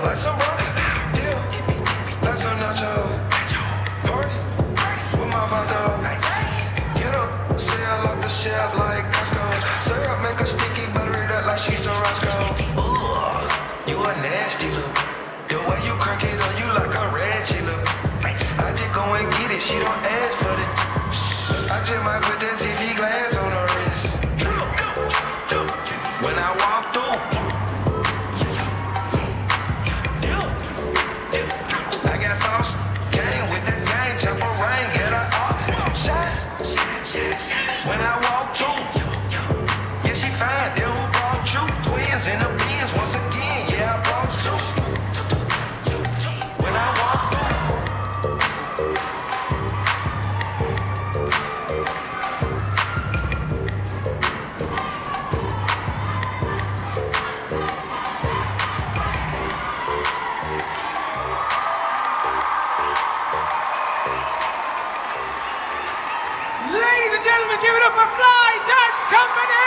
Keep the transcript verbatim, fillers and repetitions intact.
like some Barbie, yeah, like some nacho. Party with my vato. Get up, say I like the chef like Costco. Syrup make her sticky, butter it up like she's some Roscoe. Ooh, you a nasty look. The way you crack it on you like a ratchet look. I just go and get it, she don't ask for it. I just might put that T V glass on her wrist. When I walk through, yeah, I got sauce, came with that gang, chopper rain, get her up, shine. When I walk through, yeah, she fine, then who brought you? Twins in the beans, once again, yeah, I brought two. When I walk through, Ladies and gentlemen, give it up for Fly Dance Company!